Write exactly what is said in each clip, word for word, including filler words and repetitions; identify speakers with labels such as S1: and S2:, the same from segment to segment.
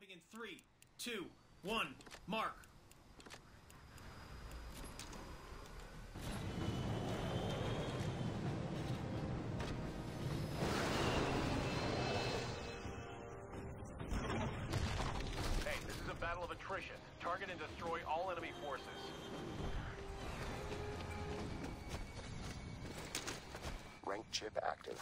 S1: Dropping in three, two, one, mark.
S2: Hey, this is a battle of attrition. Target and destroy all enemy forces.
S3: Rank chip active.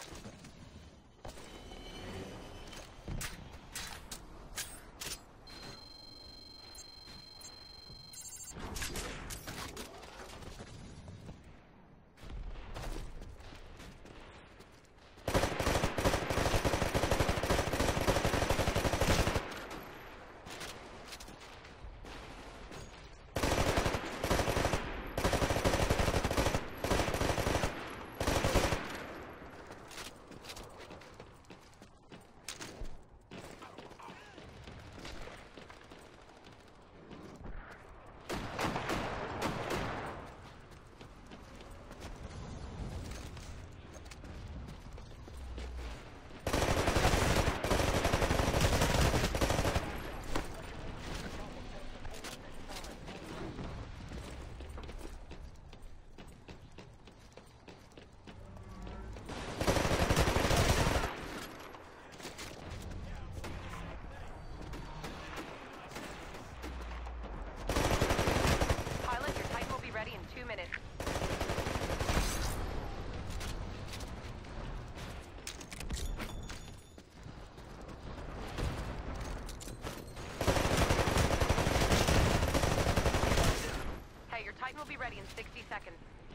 S4: sixty seconds.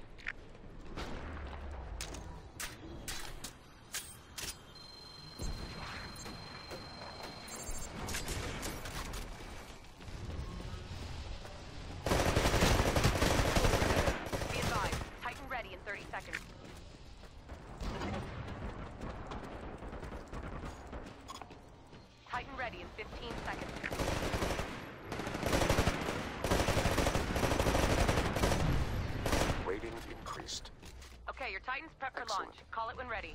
S4: Be advised, Titan ready in thirty seconds. Titan ready in fifteen seconds.
S3: Rating increased.
S4: Okay, your Titan's prep for
S3: Excellent.
S4: launch. Call it when ready.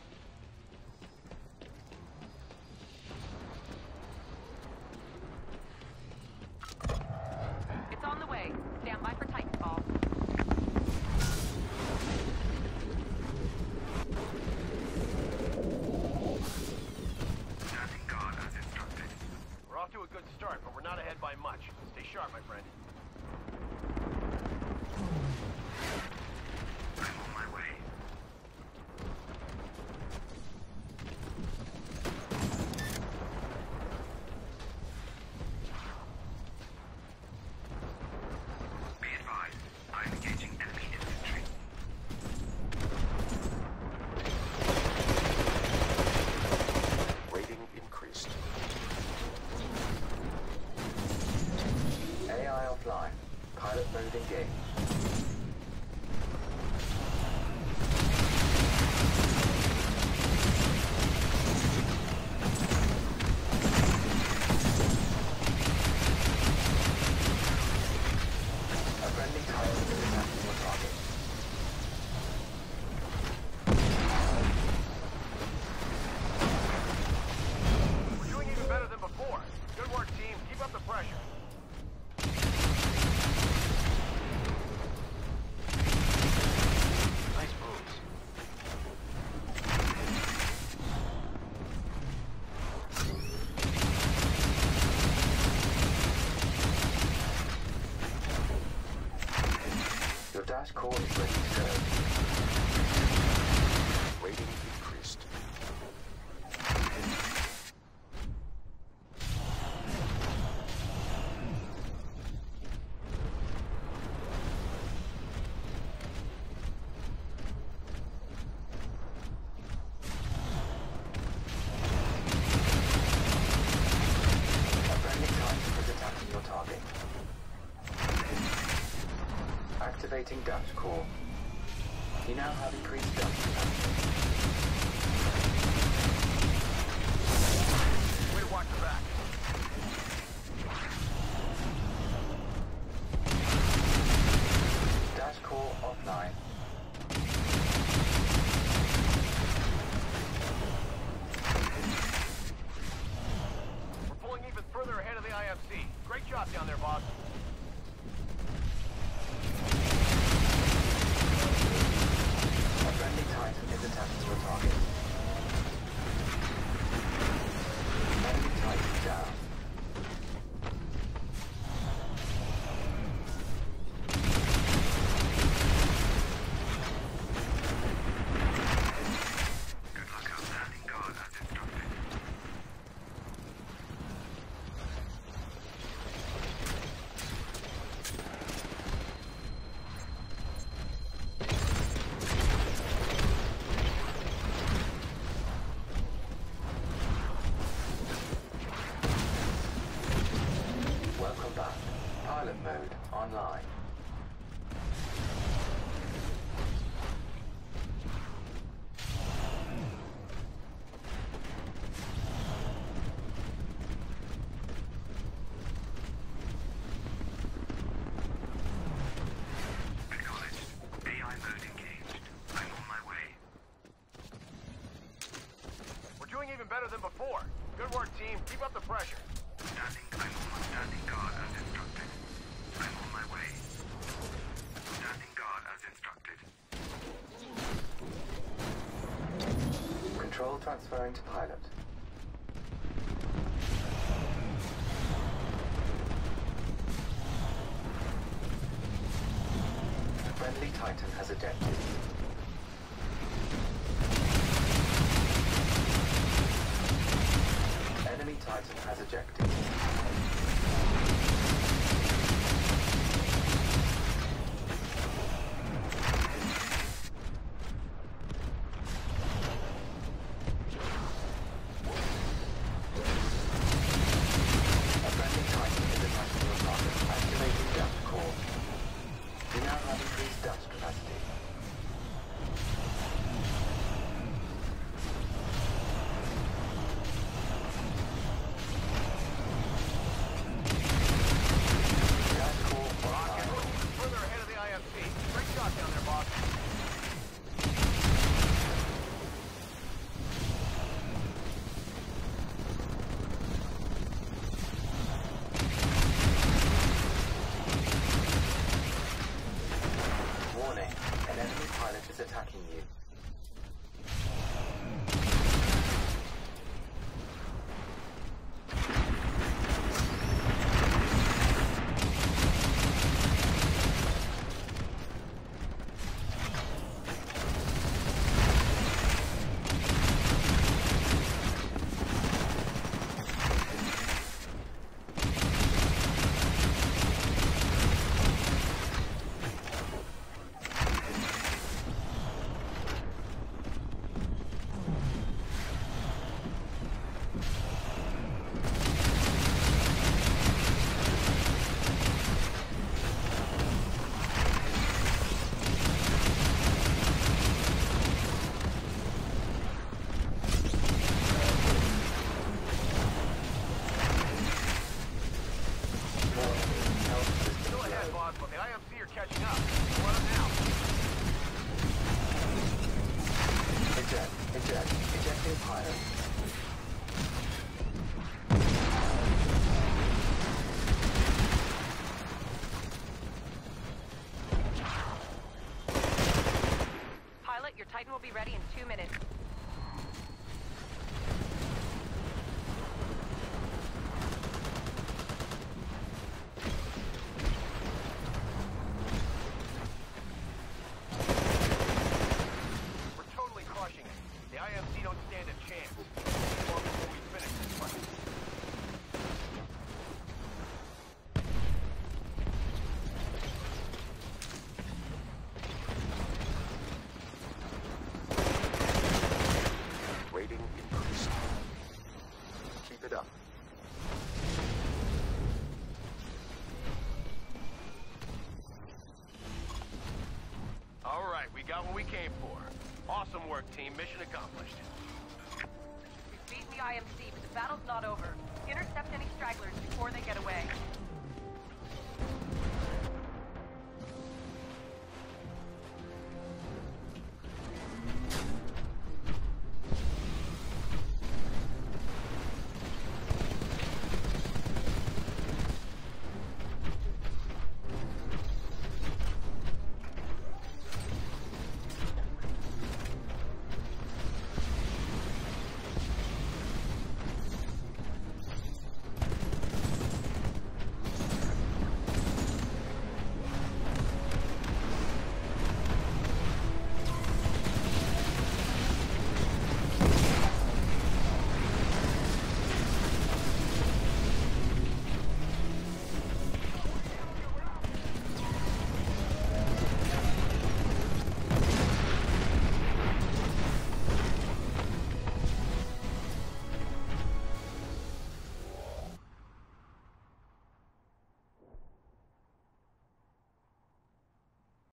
S4: It's on the way. Stand by for Titanfall.
S2: We're off to a good start, but we're not ahead by much. Stay sharp, my friend.
S5: I'm on my way. Be advised, I'm engaging enemy infantry.
S3: Rating increased. A I offline. Pilot mode engaged. A friendly Titan is attacking your target.
S2: We're doing even better than before. Good work, team. Keep up the pressure. Nice moves.
S3: Your dash core is ready to go. Rating increased. A friendly Titan is attacking your target. Activating dash core. You now have increased dash capacity.
S2: Way to watch the back.
S3: Dash core offline.
S2: We're pulling even further
S3: online.
S5: Acknowledged. A I mode engaged. I'm on my way.
S2: We're doing even better than before. Good work, team. Keep up the pressure.
S5: Standing, I'm on standing guard as instructed. I'm on my way. Standing guard as instructed.
S3: Control transferring to pilot. Friendly Titan has ejected. Enemy Titan has ejected. A friendly Titan is attacking your target, activating depth core. You now have increased depth capacity. Depth core
S2: Rocket,
S3: online.
S2: we're further ahead of the I F C. Great shot down there, boss.
S3: Warning, an enemy pilot is attacking you.
S2: Still ahead, boss, but the I F C are catching up. Let them now.
S3: Eject, eject, ejecting pilot.
S4: Pilot, your Titan will be ready in two minutes.
S2: We're totally crushing it. The I F C don't stand a chance. More before we finish this fight.
S3: Rating increased. Keep it up.
S2: All right, we got what we came for. Awesome work, team. Mission accomplished.
S4: We've beaten the I M C, but the battle's not over. Intercept any stragglers before they get away.